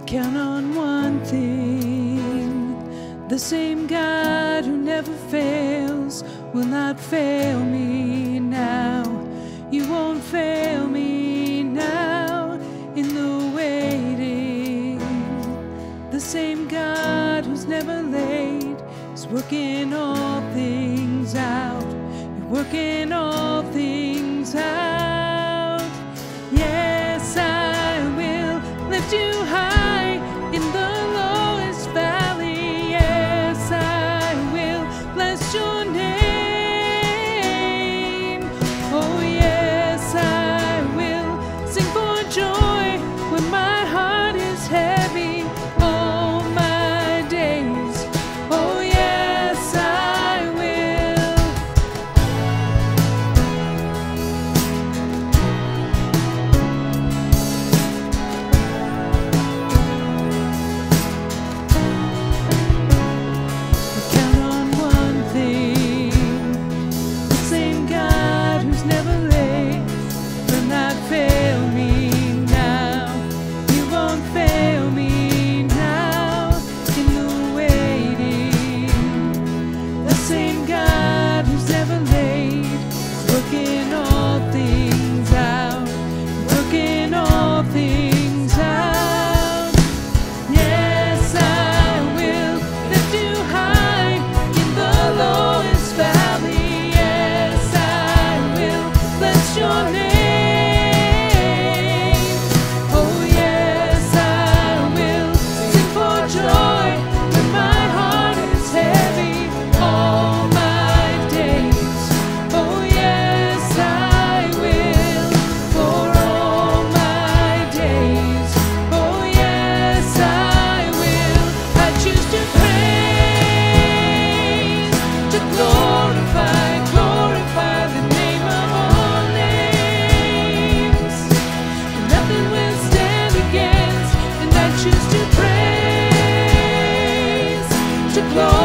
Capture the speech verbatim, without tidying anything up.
count on one thing: the same God who never fails will not fail me now. You won't fail me now in the waiting. The same God who's never late is working all things out. You're working all things out. Yes, I will lift you high in the lowest valley. Yes, I will bless your name. Oh yes, I will sing for joy when my heart is heavy all my days. Oh yes, I will. Count on one thing: the same God who's never late will not fail me now. You won't fail me now in the waiting. The same God who's never late is working all things out, working all things out. Yes, I will lift you high in the lowest valley. Yes, I will bless your name. Oh yes, I will sing for joy when my heart is heavy all my days. Oh yes, I will for all my days. Oh yes, I will. I choose to praise, to glorify, glorify the name of all names. Nothing will stand against, and I choose to praise, to glorify.